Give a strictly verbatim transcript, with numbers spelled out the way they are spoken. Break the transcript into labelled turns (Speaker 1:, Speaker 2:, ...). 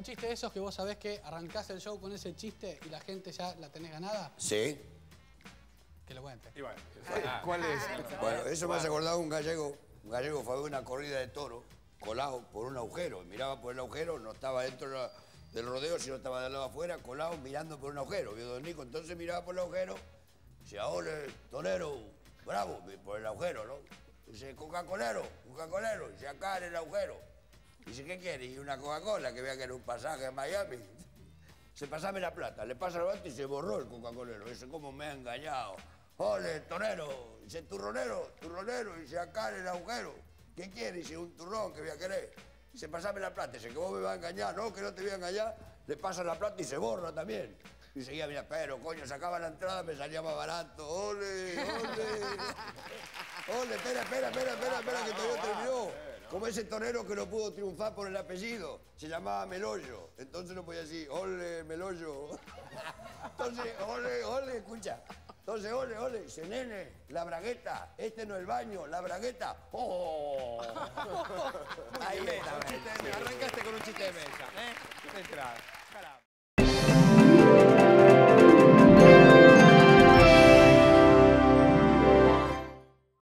Speaker 1: chiste de esos que vos sabés que arrancás el show con ese chiste y la gente ya la tenés ganada?
Speaker 2: Sí.
Speaker 1: Que lo cuente.
Speaker 3: Y bueno,
Speaker 4: Ah,
Speaker 3: ¿cuál es?
Speaker 2: Bueno, eso me hace acordar un gallego. Un gallego fue a ver una corrida de toro colado por un agujero. Miraba por el agujero, no estaba dentro de la- del rodeo, sino estaba del lado afuera, colado, mirando por un agujero. Vio Don Nico, entonces miraba por el agujero. Decía, ole, torero, bravo, por el agujero, ¿no? Dice, Coca-Colero, Coca-Colero. Dice, acá en el agujero. Dice, ¿qué quiere? Y una Coca-Cola, que vea que era un pasaje a Miami. Se pasame la plata, le pasa el volante y se borró el Coca-Colero. Dice, ¿cómo me ha engañado? Ole, torero. Dice, turronero, turronero. Dice, acá en el agujero. ¿Qué quiere? Dice, un turrón que voy a querer. Dice, pasame la plata. Dice, que vos me vas a engañar. No, que no te voy a engañar. Le pasa la plata y se borra también. Y seguía, mira, pero, coño, sacaba la entrada, me salía más barato. Ole, ole. Ole, espera, espera, espera, espera, espera, que todavía terminó. Como ese torero que no pudo triunfar por el apellido. Se llamaba Meloyo. Entonces no podía decir, ole, Meloyo. Entonces, ole, ole, escucha. Entonces, ole, ole, dice, nene, la bragueta, este no es el baño, la bragueta. ¡Oh!
Speaker 4: Ahí está. Arrancaste con un chiste de mesa, ¿eh? Entrada. Caramba.